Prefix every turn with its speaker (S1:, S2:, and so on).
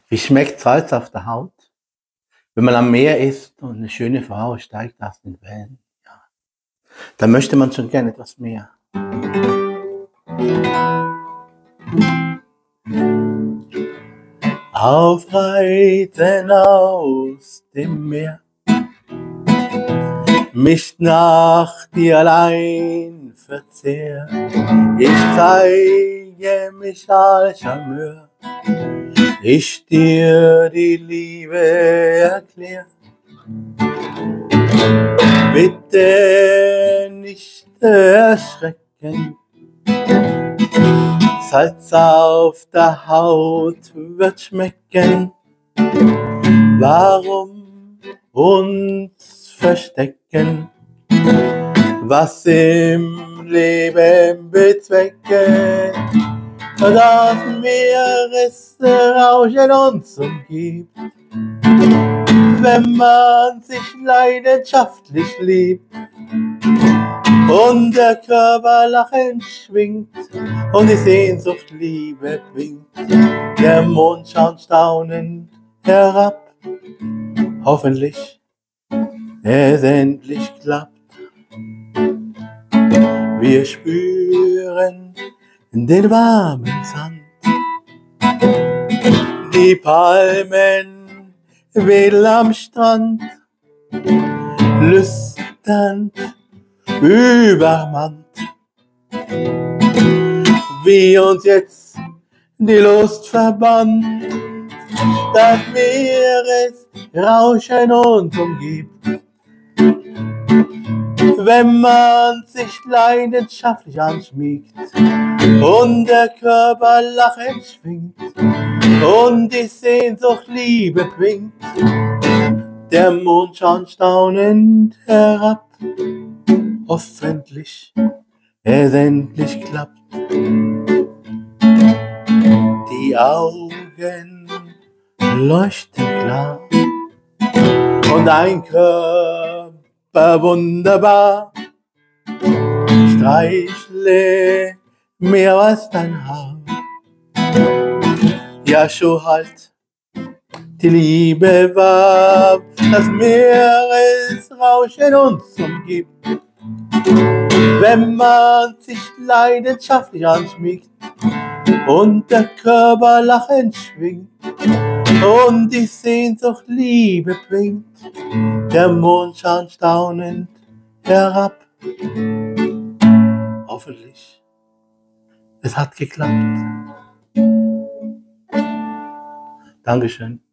S1: Wie schmeckt Salz auf der Haut, wenn man am Meer ist und eine schöne Frau steigt aus den Wellen? Ja, da möchte man schon gerne etwas mehr. Aufreiten aus dem Meer, mich nach dir allein verzehr. Ich zeige mich als Charmeur, ich dir die Liebe erklär. Bitte nicht erschrecken, Salz auf der Haut wird schmecken. Warum uns verstecken, was im Leben bezwecken? Das Meeresrauschen uns umgibt, wenn man sich leidenschaftlich liebt und der Körper lachend schwingt und die Sehnsucht Liebe bringt. Der Mond schaut staunend herab, hoffentlich es endlich klappt. Wir spüren den warmen Sand, die Palmen wedeln am Strand, lüstern übermannt, wie uns jetzt die Lust verbannt. Das Meeresrauschen uns umgibt, wenn man sich leidenschaftlich anschmiegt und der Körper lachend schwingt und die Sehnsucht Liebe bringt. Der Mond schaut staunend herab, hoffentlich es endlich klappt. Die Augen leuchten klar und ein Körper wunderbar. Streichle mehr als dein Haar. Ja, schon halt, die Liebe war, das Meeresrauschen uns umgibt, wenn man sich leidenschaftlich anschmiegt und der Körper lachend schwingt und die Sehnsucht Liebe bringt. Der Mond schaut staunend herab, hoffentlich es hat geklappt. Dankeschön.